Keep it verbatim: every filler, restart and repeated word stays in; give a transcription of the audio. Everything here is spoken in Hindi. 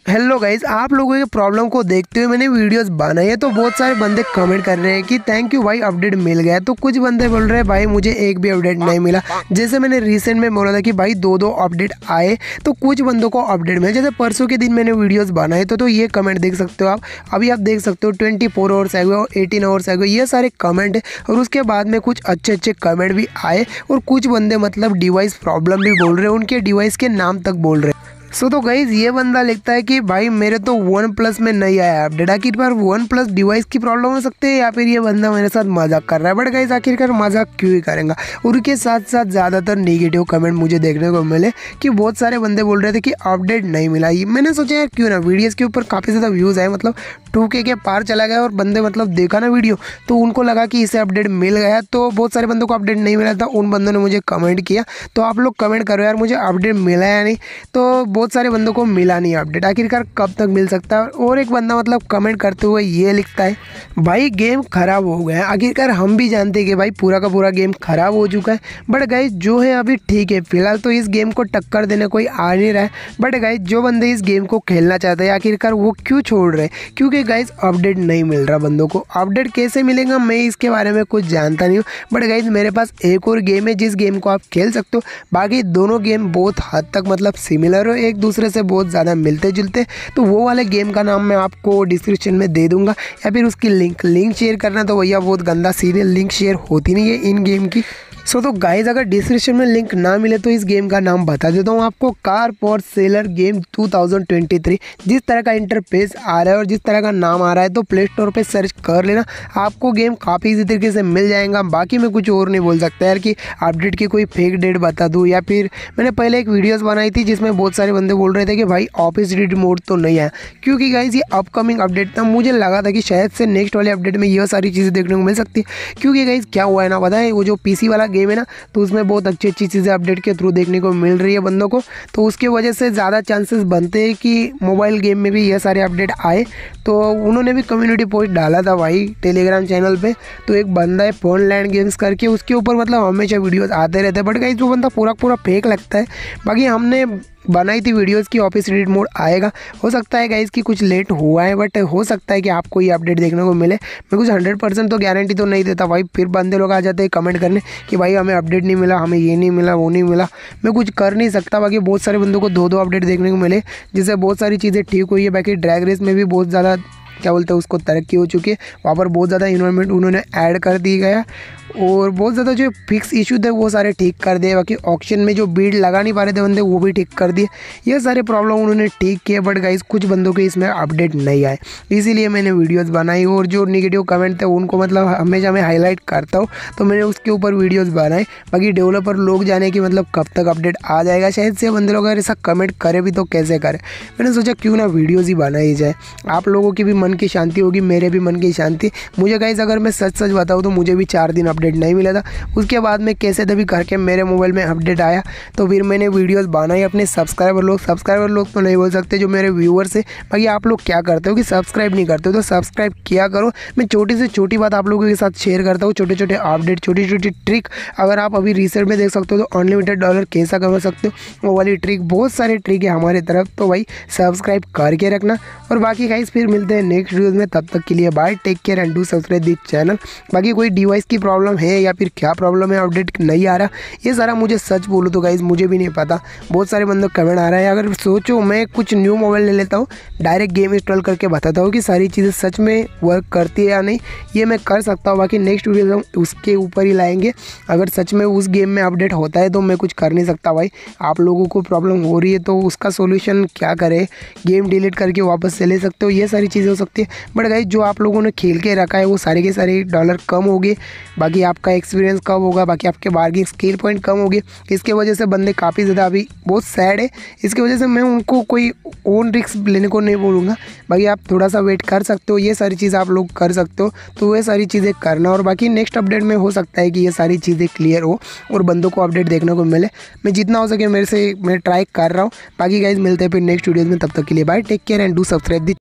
हेलो गाइज, आप लोगों के प्रॉब्लम को देखते हुए मैंने वीडियोस बनाई है। तो बहुत सारे बंदे कमेंट कर रहे हैं कि थैंक यू भाई, अपडेट मिल गया। तो कुछ बंदे बोल रहे हैं भाई मुझे एक भी अपडेट नहीं मिला। जैसे मैंने रिसेंट में बोला था कि भाई दो दो अपडेट आए, तो कुछ बंदों को अपडेट मिला। जैसे परसों के दिन मैंने वीडियोस बनाए तो, तो ये कमेंट देख सकते हो आप। अभी आप देख सकते हो ट्वेंटी फोर आवर्स आ गए और एटीन आवर्स आ गए, ये सारे कमेंट है। और उसके बाद में कुछ अच्छे अच्छे कमेंट भी आए और कुछ बंदे मतलब डिवाइस प्रॉब्लम भी बोल रहे हैं, उनके डिवाइस के नाम तक बोल रहे हैं। सो तो गाइज ये बंदा लिखता है कि भाई मेरे तो वन प्लस में नहीं आया अपडेट। आखिरकार वन प्लस डिवाइस की प्रॉब्लम हो सकती है या फिर ये बंदा मेरे साथ मजाक कर रहा है। बट गाइज आखिरकार मजाक क्यों ही करेंगे। उनके साथ साथ ज़्यादातर नेगेटिव कमेंट मुझे देखने को मिले कि बहुत सारे बंदे बोल रहे थे कि अपडेट नहीं मिला। मैंने सोचा यार क्यों ना, वीडियोज़ के ऊपर काफ़ी ज़्यादा व्यूज़ आए, मतलब टू के के पार चला गया और बंदे मतलब देखा ना वीडियो, तो उनको लगा कि इसे अपडेट मिल गया। तो बहुत सारे बंदों को अपडेट नहीं मिला था, उन बंदों ने मुझे कमेंट किया। तो आप लोग कमेंट करो यार मुझे अपडेट मिला या नहीं। तो बहुत सारे बंदों को मिला नहीं अपडेट, आखिरकार कब तक मिल सकता है। और एक बंदा मतलब कमेंट करते हुए ये लिखता है भाई गेम खराब हो गया। आखिरकार हम भी जानते हैं कि भाई पूरा का पूरा गेम खराब हो चुका है। बट गाइस जो है अभी ठीक है, फिलहाल तो इस गेम को टक्कर देने कोई आ नहीं रहा है। बट गाइस जो बंदे इस गेम को खेलना चाहते हैं आखिरकार वो क्यों छोड़ रहे हैं, क्योंकि गाइस अपडेट नहीं मिल रहा बंदों को। अपडेट कैसे मिलेगा मैं इसके बारे में कुछ जानता नहीं हूँ। बट गाइस मेरे पास एक और गेम है जिस गेम को आप खेल सकते हो। बाकी दोनों गेम बहुत हद तक मतलब सिमिलर हो, एक दूसरे से बहुत ज़्यादा मिलते जुलते। तो वो वाले गेम का नाम मैं आपको डिस्क्रिप्शन में दे दूंगा, या फिर उसकी लिंक लिंक शेयर करना तो भैया बहुत गंदा सीरियल लिंक शेयर होती नहीं है इन गेम की। सो so, तो गाइज अगर डिस्क्रिप्शन में लिंक ना मिले तो इस गेम का नाम बता देता हूँ आपको, car for seller game two thousand twenty three. जिस तरह का इंटरफेस आ रहा है और जिस तरह का नाम आ रहा है तो प्ले स्टोर पर सर्च कर लेना, आपको गेम काफ़ी इसी तरीके से मिल जाएगा। बाकी मैं कुछ और नहीं बोल सकता यार कि अपडेट की कोई फेक डेट बता दूँ, या फिर मैंने पहले एक वीडियोस बनाई थी जिसमें बहुत सारे बंदे बोल रहे थे कि भाई ऑफिस रीड मोड तो नहीं आया, क्योंकि गाइज ये अपकमिंग अपडेट था। मुझे लगा था कि शायद से नेक्स्ट वाले अपडेट में यह सारी चीज़ें देखने को मिल सकती है। क्योंकि गाइज क्या हुआ है ना बताएं, वो जो पीसी वाला गेम है ना, तो उसमें बहुत अच्छी अच्छी चीज़ें अपडेट के थ्रू देखने को मिल रही है बंदों को। तो उसकी वजह से ज़्यादा चांसेस बनते हैं कि मोबाइल गेम में भी ये सारे अपडेट आए। तो उन्होंने भी कम्युनिटी पोस्ट डाला था भाई टेलीग्राम चैनल पे। तो एक बंदा है फोन लैंड गेम्स करके, उसके ऊपर मतलब हमेशा वीडियोस आते रहते हैं। बट गाइस वो बंदा पूरा पूरा फेक लगता है। बाकी हमने बनाई थी वीडियोस की ऑफिस रीड मोड आएगा। हो सकता है गाइस कि कुछ लेट हुआ है, बट हो सकता है कि आपको ये अपडेट देखने को मिले। मैं कुछ हंड्रेड परसेंट तो गारंटी तो नहीं देता भाई, फिर बंदे लोग आ जाते हैं कमेंट करने कि भाई हमें अपडेट नहीं मिला, हमें ये नहीं मिला, वो नहीं मिला। मैं कुछ कर नहीं सकता। बाकी बहुत सारे बंदों को दो दो अपडेट देखने को मिले, जिससे बहुत सारी चीज़ें ठीक हुई है। बाकी ड्रैग रेस में भी बहुत ज़्यादा क्या बोलते हैं उसको तरक्की हो चुकी है, वहाँ पर बहुत ज़्यादा इन्वायरमेंट उन्होंने ऐड कर दी गया और बहुत ज़्यादा जो फिक्स इशू थे वो सारे ठीक कर दिए। बाकी ऑक्शन में जो बीड लगा नहीं पा रहे थे बंदे वो भी ठीक कर दिए। ये सारे प्रॉब्लम उन्होंने ठीक किए। बट गाइस कुछ बंदों के इसमें अपडेट नहीं आए, इसीलिए मैंने वीडियोस बनाई। और जो नेगेटिव कमेंट थे उनको मतलब हमेशा मैं हाईलाइट करता हूँ, तो मैंने उसके ऊपर वीडियोस बनाए। बाकी डेवलपर लोग जाने कि मतलब कब तक अपडेट आ जाएगा, शायद से बंदे लोग अगर ऐसा कमेंट करे भी तो कैसे करे। मैंने सोचा क्यों ना वीडियोज़ ही बनाई जाए, आप लोगों की भी मन की शांति होगी, मेरे भी मन की शांति। मुझे गाइस अगर मैं सच सच बताऊँ तो मुझे भी चार दिन अपडेट नहीं मिला था। उसके बाद में कैसे तभी करके मेरे मोबाइल में अपडेट आया, तो फिर मैंने वीडियोस बनाई। अपने सब्सक्राइबर लोग सब्सक्राइबर लोग तो नहीं बोल सकते, जो मेरे व्यूअर्स है। बाकी आप लोग क्या करते हो कि सब्सक्राइब नहीं करते हो तो सब्सक्राइब किया करो। मैं छोटी से छोटी बात आप लोगों के साथ शेयर करता हूँ, छोटे छोटे अपडेट, छोटी छोटी ट्रिक। अगर आप अभी रिसेंट में देख सकते हो तो अनलिमिटेड डॉलर कैसा कमा सकते हो, वो वाली ट्रिक, बहुत सारी ट्रिक है हमारे तरफ। तो भाई सब्सक्राइब करके रखना। और बाकी गाइस फिर मिलते हैं नेक्स्ट वीडियोज़ में, तब तक के लिए bye, take care and do subscribe this channel. बाकी कोई डिवाइस की प्रॉब्लम है या फिर क्या प्रॉब्लम है, अपडेट नहीं आ रहा, ये सारा मुझे सच बोलो तो गाइस मुझे भी नहीं पता। बहुत सारे बंदों कमेंट आ रहा है। अगर सोचो मैं कुछ न्यू मोबाइल ले लेता हूँ, डायरेक्ट गेम इंस्टॉल करके बताता हूँ कि सारी चीज़ें सच में वर्क करती है या नहीं, ये मैं कर सकता हूँ। बाकी नेक्स्ट वीडियो हम उसके ऊपर ही लाएंगे। अगर सच में उस गेम में अपडेट होता है तो मैं कुछ कर नहीं सकता भाई। आप लोगों को प्रॉब्लम हो रही है तो उसका सोल्यूशन क्या करें, गेम डिलीट करके वापस से ले सकते हो, ये सारी चीज़ें हो सकती है। बट गाइस जो आप लोगों ने खेल के रखा है वो सारे के सारे डॉलर कम हो गए। बाकी आपका एक्सपीरियंस कम होगा, बाकी आपके बार्गेनिंग स्किल पॉइंट कम हो गए। इसके वजह से बंदे काफ़ी ज़्यादा अभी बहुत सैड है। इसकी वजह से मैं उनको कोई ओन रिस्क लेने को नहीं बोलूँगा। बाकी आप थोड़ा सा वेट कर सकते हो, ये सारी चीज़ें आप लोग कर सकते हो, तो ये सारी चीज़ें करना। और बाकी नेक्स्ट अपडेट में हो सकता है कि ये सारी चीज़ें क्लियर हो और बंदों को अपडेट देखने को मिले। मैं जितना हो सके मेरे से मैं ट्राई कर रहा हूँ। बाकी गाइज मिलते हैं फिर नेक्स्ट वीडियोज़ में, तब तक के लिए bye, take care and do subscribe the